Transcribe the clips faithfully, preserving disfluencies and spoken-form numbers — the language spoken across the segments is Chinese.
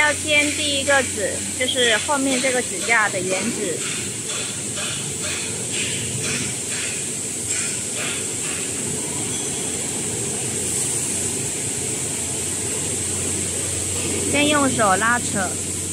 要添第一个纸，就是后面这个指架的原纸。先用手拉扯。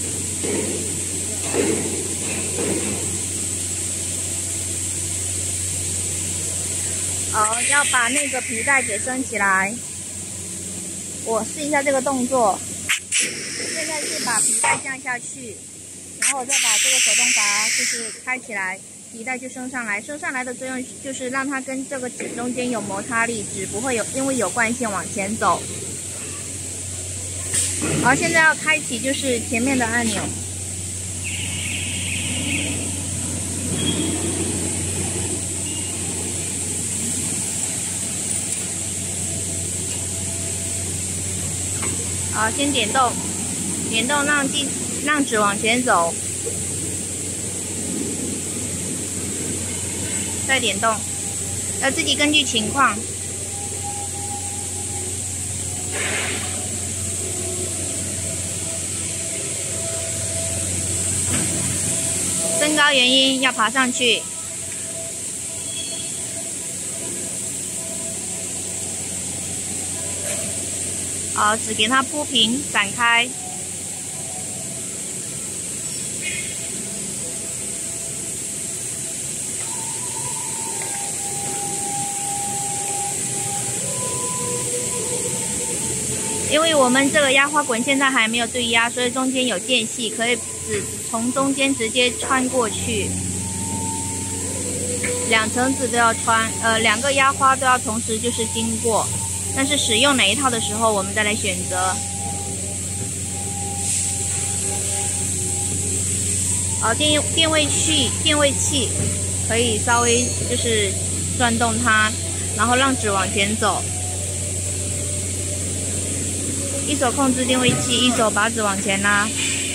好，要把那个皮带给升起来。我试一下这个动作。现在是把皮带降下去，然后再把这个手动阀就是开起来，皮带就升上来。升上来的作用就是让它跟这个纸中间有摩擦力，纸不会有因为有惯性往前走。好，现在要开启就是前面的按钮。 好，先点动，点动让记让纸往前走，再点动，要自己根据情况。升高原因要爬上去。 好，只给它铺平，展开。因为我们这个压花滚现在还没有对压，所以中间有间隙，可以只从中间直接穿过去。两层纸都要穿，呃，两个压花都要同时就是经过。 但是使用哪一套的时候，我们再来选择。好，电电位器，电位器可以稍微就是转动它，然后让纸往前走。一手控制电位器，一手把纸往前拉。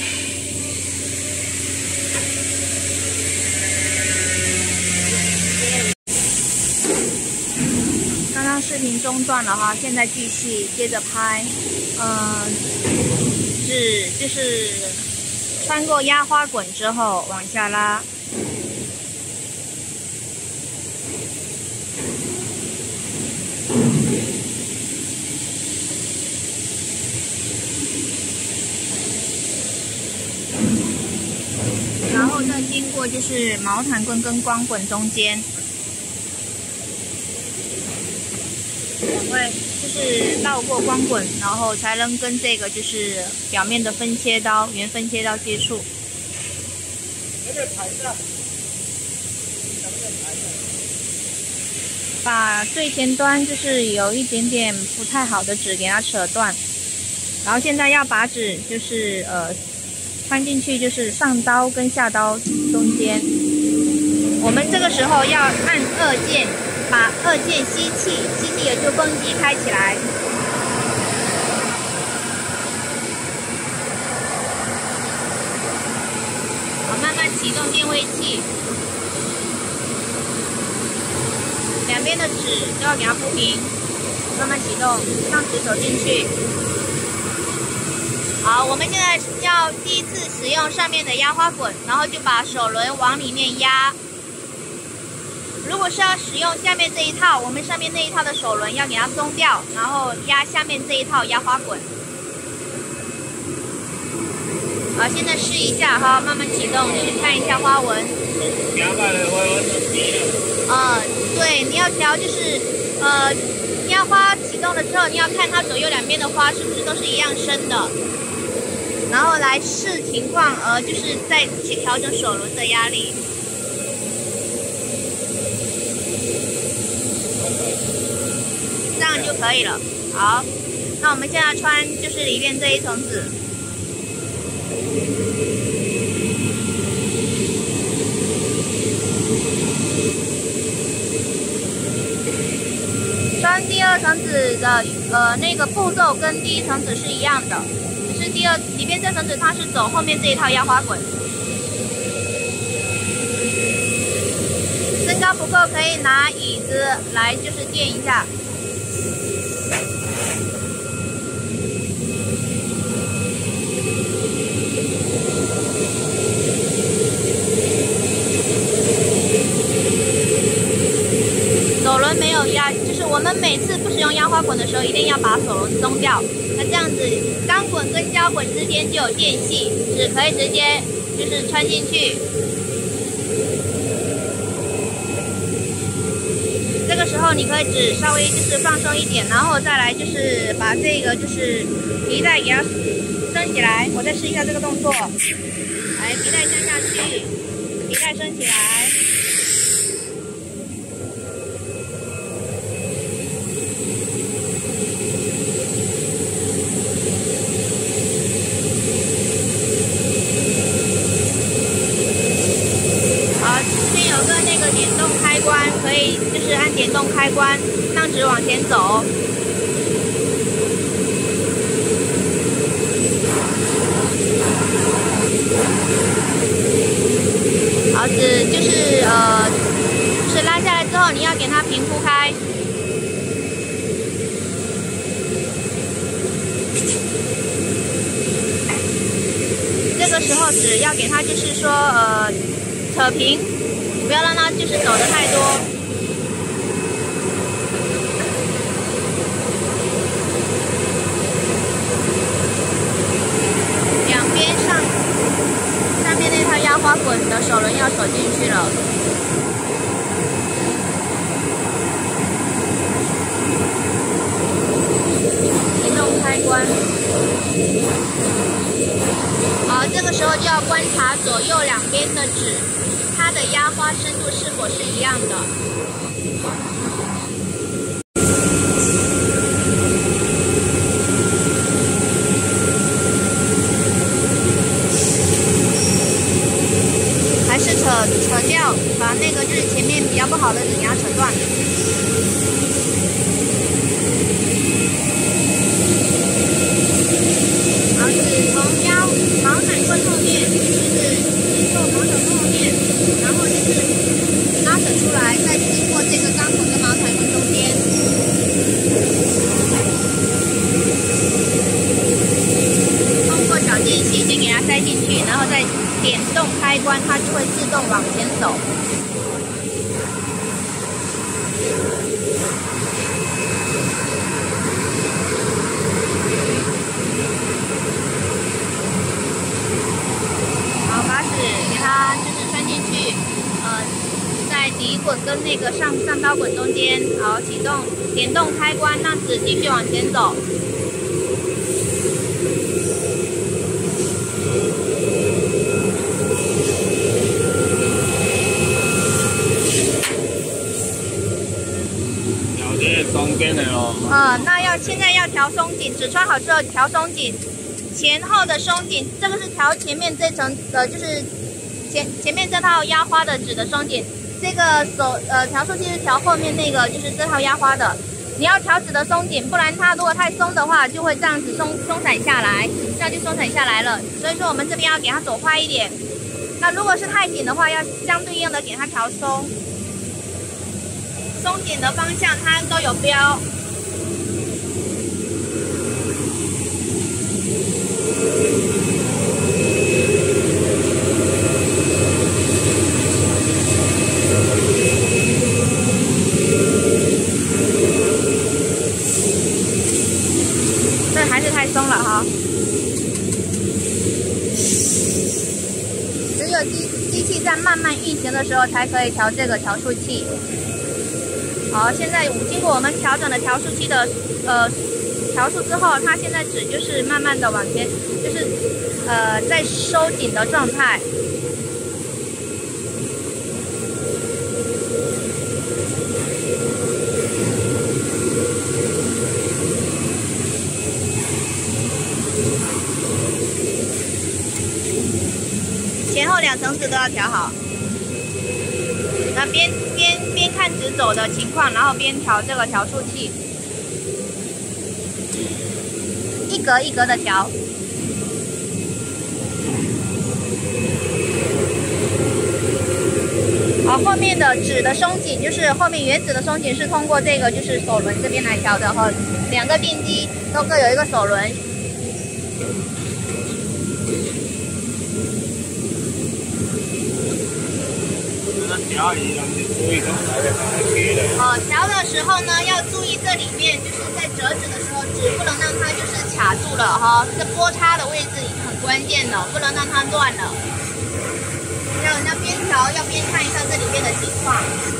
刚刚视频中断了哈，现在继续接着拍。嗯，纸就是穿过压花滚之后往下拉。 然后再经过就是毛毯棍跟光滚中间，会就是绕过光滚，然后才能跟这个就是表面的分切刀、圆分切刀接触。把最前端就是有一点点不太好的纸给它扯断，然后现在要把纸就是呃。 穿进去就是上刀跟下刀中间，我们这个时候要按二键，把二键吸气，吸气也就绷机开起来。好，慢慢启动电位器，两边的纸都要给它铺平，慢慢启动，让纸走进去。 好，我们现在要第一次使用上面的压花滚，然后就把手轮往里面压。如果是要使用下面这一套，我们上面那一套的手轮要给它松掉，然后压下面这一套压花滚。好，现在试一下哈，慢慢启动，去看一下花纹。呃，对，你要调就是呃，压花启动了之后，你要看它左右两边的花是不是都是一样深的。 然后来视情况，呃，就是再去调整手轮的压力，这样就可以了。好，那我们现在穿就是里面这一层纸，穿第二层纸的呃那个步骤跟第一层纸是一样的。 是第二里面这层纸，它是走后面这一套压花滚。身高不够，可以拿椅子来就是垫一下。 有压，就是我们每次不使用压花滚的时候，一定要把手轮松掉。那这样子，钢滚跟胶滚之间就有间隙，纸可以直接就是穿进去。这个时候你可以纸稍微就是放松一点，然后再来就是把这个就是皮带给它升起来。我再试一下这个动作，来皮带降下去，皮带升起来。好，这边有个那个点动开关，可以就是按点动开关让纸往前走。好，纸就是呃，就是拉下来之后，你要给它平铺开。这个时候纸要给它就是说呃扯平，不要让它就是走的太多。两边上上面那套压花滚的手轮要锁进去了。移动开关。好，这个时候就要观察左右两边的纸，它的压花深度是否是一样的。还是扯扯掉，把那个就是前面比较不好的纸给它扯断。好，是从腰毛伞棍后面，就是经过毛伞棍后面，然后就是拉扯出来，再经过这个钢滚跟毛伞棍中间。通过小间隙先给它塞进去，然后再点动开关，它就会自动往前走。好，把纸给它就是穿进去，呃，在底滚跟那个上上刀滚中间，好，启动点动开关，让纸继续往前走。 松紧的咯。 呃，那要现在要调松紧，纸穿好之后调松紧，前后的松紧，这个是调前面这层呃，就是前前面这套压花的纸的松紧，这个手呃调速器是调后面那个就是这套压花的，你要调纸的松紧，不然它如果太松的话，就会这样子松松散下来，这样就松散下来了。所以说我们这边要给它走快一点。那如果是太紧的话，要相对应的给它调松。松紧的方向它都有标。这还是太松了哈。只有机机器在慢慢运行的时候，才可以调这个调速器。好，现在经过我们调整了调速器的呃调速之后，它现在纸就是慢慢的往前，就是呃在收紧的状态。前后两层纸都要调好。那边边边看纸走的情况，然后边调这个调速器，一格一格的调。好，后面的纸的松紧，就是后面原纸的松紧是通过这个就是手轮这边来调的哈，两个电机都各有一个手轮。 调理要注意从哪边方向给的。 哦，调的时候呢，要注意这里面就是在折纸的时候，纸不能让它就是卡住了哈、哦，这波插的位置很关键的，不能让它乱了。要要边调要边看一下这里面的情况。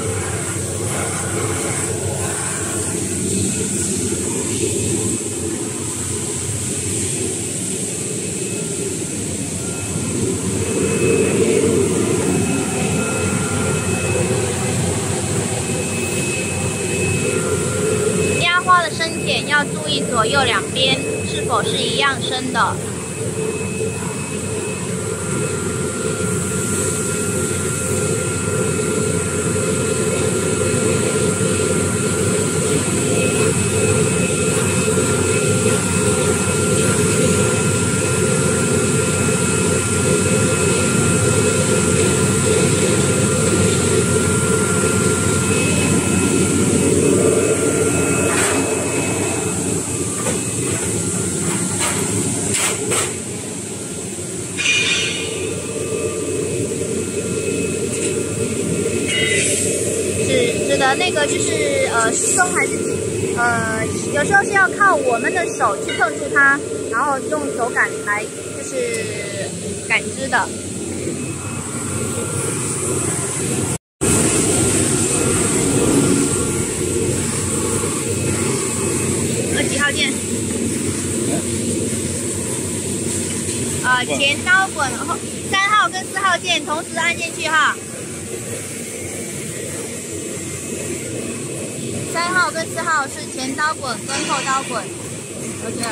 压花的深浅要注意左右两边是否是一样深的。的那个就是呃松还是呃有时候是要靠我们的手去碰触它，然后用手感来就是感知的。呃几号键？呃前刀滚后三号跟四号键同时按进去哈。三号跟四号是前刀滚跟后刀滚 ，OK。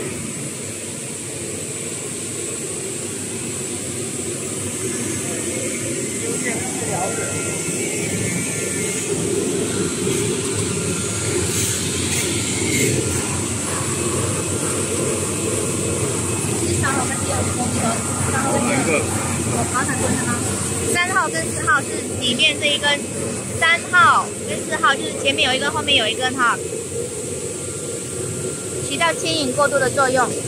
三号跟四号同时，三号跟四号，我爬伞蹲的吗？三号跟四号是里面这一根。三号跟四号就是前面有一根，后面有一根哈，起到牵引过渡的作用。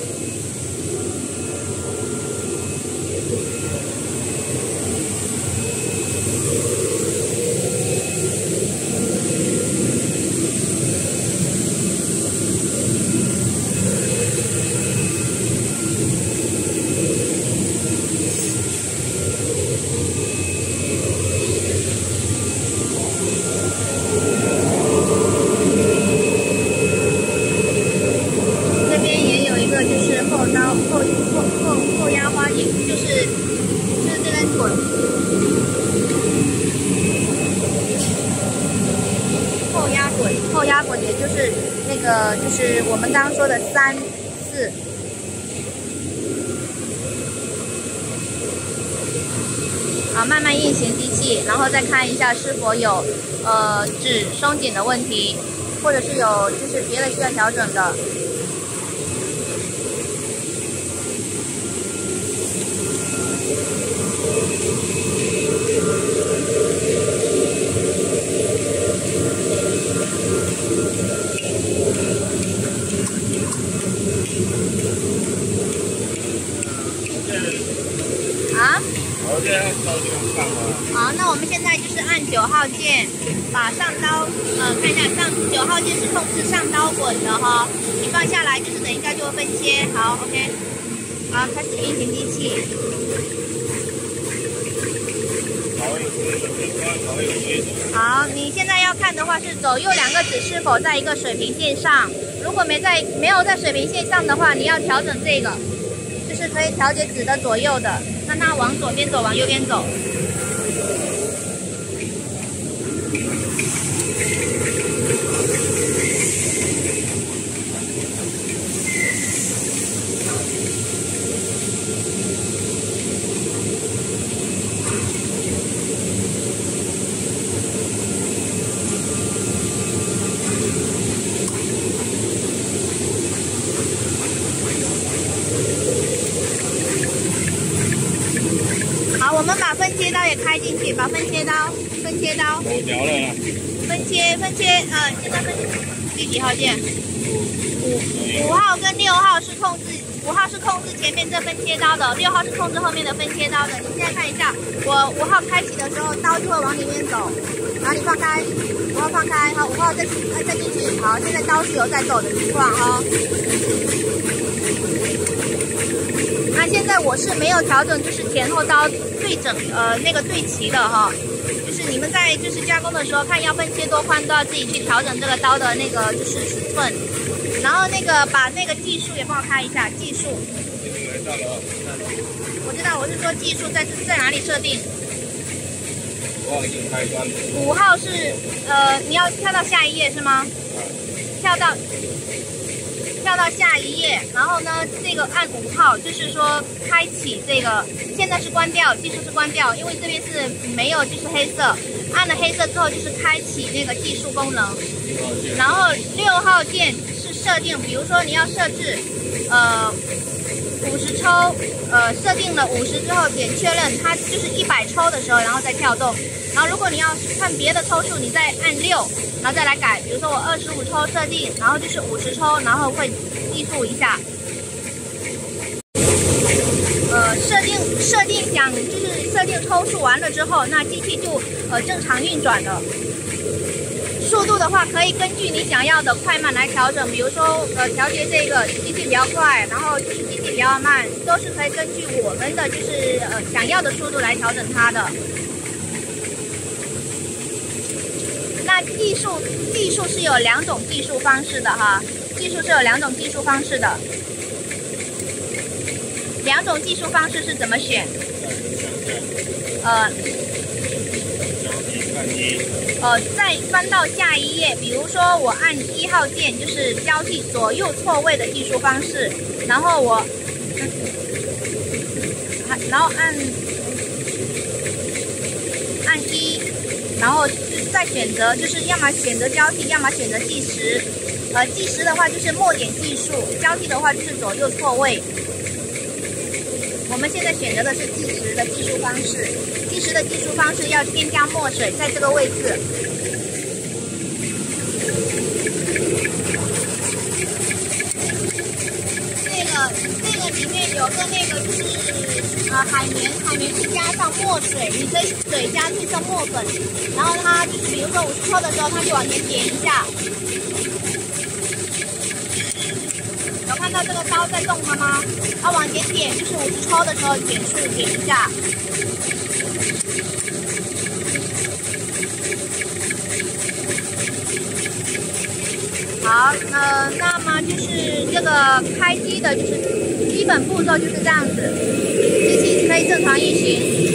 后压滚也就是那个，就是我们刚刚说的三四。好，慢慢运行机器，然后再看一下是否有呃纸松紧的问题，或者是有就是别的需要调整的。啊？好，那我们现在就是按九号键，把上刀，呃，看一下上九号键是控制上刀滚的哈，你放下来就是等一下就会分切。好 ，OK， 好，开始运行机器。好，你现在要看的话是左右两个指是否在一个水平线上，如果没在没有在水平线上的话，你要调整这个，就是可以调节指的左右的，让它往左边走，往右边走。好，我们把分切刀也开进去，把分切刀、分切刀、 我调了啦。 分切分切，呃，现在分第几号键？五五号跟六号是控制，五号是控制前面这分切刀的，六号是控制后面的分切刀的。你现在看一下，我五号开启的时候，刀就会往里面走，然后你放开，五号放开，好，五号再再再进去，好，现在刀是有在走的情况哈。那现在我是没有调整，就是前后刀对整，呃，那个对齐的哈。就是你们在就是加工的时候，看要分切多宽，都要自己去调整这个刀的那个就是尺寸。然后那个把那个计数也帮我开一下，计数。我知道，我是说计数在在哪里设定？ 五号已经开关了。 五号是呃，你要跳到下一页是吗？跳到跳到下一页，然后呢，这个按五号，就是说开启这个，现在是关掉，计数是关掉，因为这边是没有就是黑色，按了黑色之后就是开启那个计数功能。然后六号键是设定，比如说你要设置呃五十抽，呃设定了五十之后点确认，它就是一百抽的时候，然后再跳动。然后如果你要看别的抽数，你再按六，然后再来改。比如说我二十五抽设定，然后就是五十抽，然后会计数一下。呃，设定设定想就是设定抽数完了之后，那机器就呃正常运转了。速度的话，可以根据你想要的快慢来调整。比如说，呃，调节这个机器比较快，然后就是机器比较慢，都是可以根据我们的就是呃想要的速度来调整它的。那计数计数是有两种计数方式的哈，计数是有两种计数方式的。两种计数方式是怎么选？呃。呃，再翻到下一页，比如说我按一号键，就是交替左右错位的计数方式，然后我，嗯、然后按按一，然后再选择，就是要么选择交替，要么选择计时。呃，计时的话就是末点计数，交替的话就是左右错位。我们现在选择的是计时的计数方式。计时的计数方式要添加墨水，在这个位置。这个这个里面有个那个就是呃海绵，海绵是加上墨水，你可以水加配上墨粉，然后它就是比如说五十抽的时候，它就往前点一下。有看到这个刀在动了吗？它往前点，就是五十抽的时候点数点一下。好，呃，那么就是这个开机的，就是基本步骤就是这样子，机器可以正常运行。